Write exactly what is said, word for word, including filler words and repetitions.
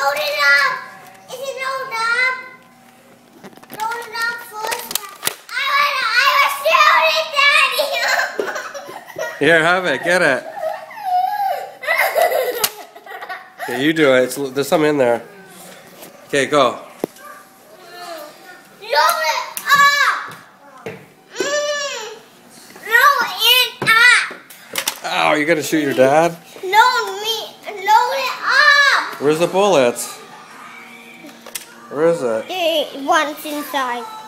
load it up. Is it loaded up? Load it up first. I want I was shooting, Daddy. Here, have it. Get it. Okay, you do it. It's, there's something in there. Okay, go. Load it up. Mm. Load it up. Ow, you gonna shoot your dad? Load me. Load it up. Where's the bullets? Where is it? The one's inside.